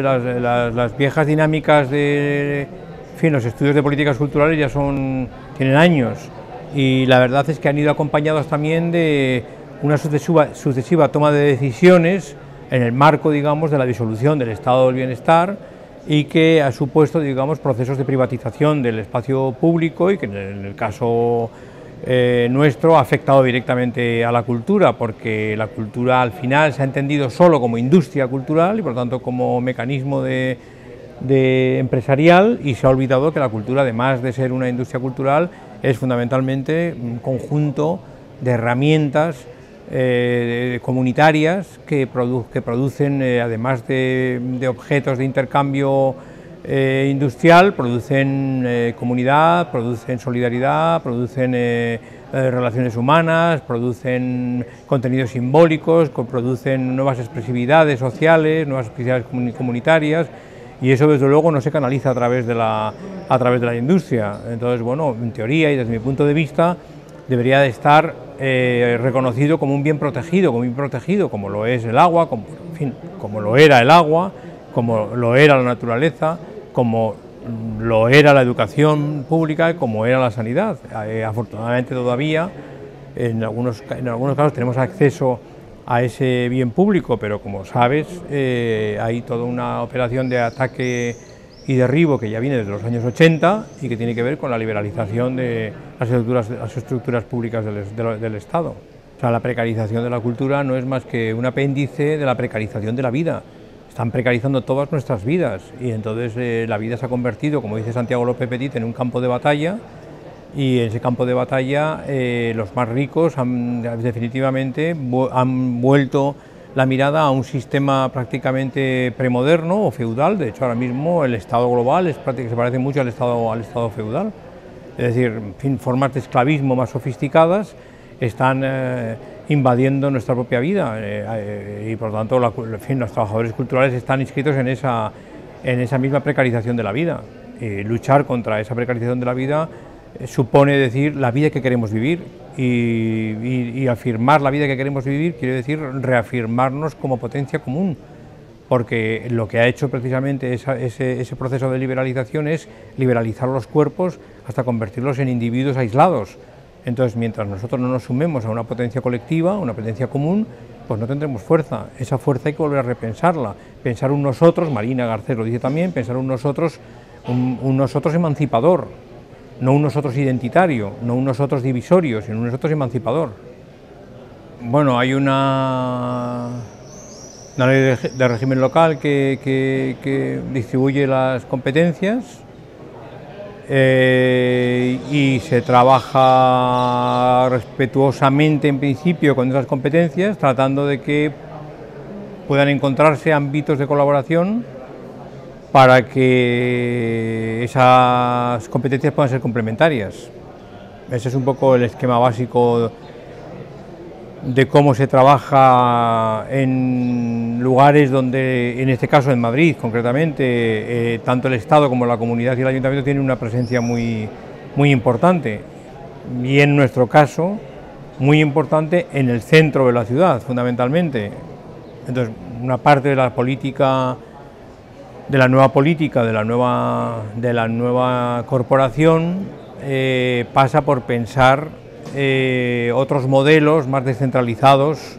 Las viejas dinámicas de, en fin, los estudios de políticas culturales ya tienen años, y la verdad es que han ido acompañados también de una sucesiva toma de decisiones en el marco, digamos, de la disolución del estado del bienestar, y que ha supuesto, digamos, procesos de privatización del espacio público, y que en el caso nuestro ha afectado directamente a la cultura, porque la cultura al final se ha entendido solo como industria cultural y por lo tanto como mecanismo de empresarial, y se ha olvidado que la cultura, además de ser una industria cultural, es fundamentalmente un conjunto de herramientas comunitarias que producen, además de objetos de intercambio industrial, producen comunidad, producen solidaridad, producen relaciones humanas, producen contenidos simbólicos, producen nuevas expresividades sociales, nuevas expresividades comunitarias, y eso desde luego no se canaliza a través de la industria. Entonces, bueno, en teoría y desde mi punto de vista debería de estar reconocido como un bien protegido, como lo es el agua, en fin, como lo era el agua, como lo era la naturaleza, como lo era la educación pública y como era la sanidad. Afortunadamente todavía en algunos casos tenemos acceso a ese bien público, pero como sabes hay toda una operación de ataque y derribo que ya viene desde los años 80 y que tiene que ver con la liberalización de las estructuras públicas del Estado. O sea, la precarización de la cultura no es más que un apéndice de la precarización de la vida. Están precarizando todas nuestras vidas, y entonces la vida se ha convertido, como dice Santiago López Petit, en un campo de batalla, y en ese campo de batalla los más ricos definitivamente han vuelto la mirada a un sistema prácticamente premoderno o feudal. De hecho, ahora mismo el Estado global se parece mucho al Estado feudal. Es decir, en fin, formas de esclavismo más sofisticadas están invadiendo nuestra propia vida, y por lo tanto en fin, los trabajadores culturales están inscritos en esa misma precarización de la vida. Luchar contra esa precarización de la vida supone decir la vida que queremos vivir, y afirmar la vida que queremos vivir quiere decir reafirmarnos como potencia común, porque lo que ha hecho precisamente ese proceso de liberalización es liberalizar los cuerpos hasta convertirlos en individuos aislados. Entonces, mientras nosotros no nos sumemos a una potencia colectiva, una potencia común, pues no tendremos fuerza. Esa fuerza hay que volver a repensarla. Pensar un nosotros, Marina Garcés lo dice también, pensar un nosotros emancipador, no un nosotros identitario, no un nosotros divisorio, sino un nosotros emancipador. Bueno, hay una ley de régimen local que distribuye las competencias, y se trabaja respetuosamente en principio con esas competencias, tratando de que puedan encontrarse ámbitos de colaboración para que esas competencias puedan ser complementarias. Ese es un poco el esquema básico de cómo se trabaja en lugares donde, en este caso en Madrid concretamente, tanto el Estado como la comunidad y el Ayuntamiento tienen una presencia muy importante, y en nuestro caso muy importante en el centro de la ciudad fundamentalmente. Entonces, una parte de la política, de la nueva corporación pasa por pensar otros modelos más descentralizados,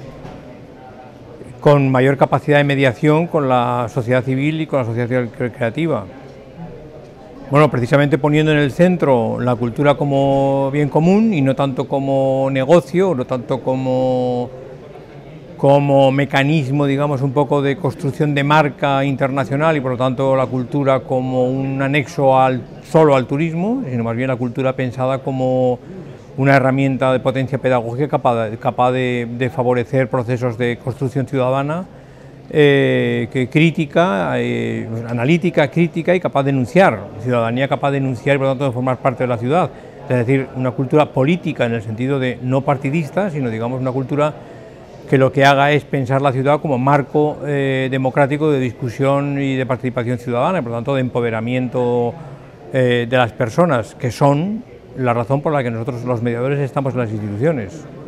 con mayor capacidad de mediación con la sociedad civil y con la sociedad creativa. Bueno, precisamente poniendo en el centro la cultura como bien común y no tanto como negocio, no tanto como mecanismo, digamos, un poco de construcción de marca internacional, y por lo tanto la cultura como un anexo solo al turismo, sino más bien la cultura pensada como una herramienta de potencia pedagógica capaz de favorecer procesos de construcción ciudadana, crítica, analítica, crítica, y capaz de denunciar, ciudadanía capaz de denunciar y por lo tanto de formar parte de la ciudad. Es decir, una cultura política en el sentido de no partidista, sino digamos una cultura que lo que haga es pensar la ciudad como marco democrático de discusión y de participación ciudadana, y por lo tanto de empoderamiento de las personas, que son la razón por la que nosotros los mediadores estamos en las instituciones.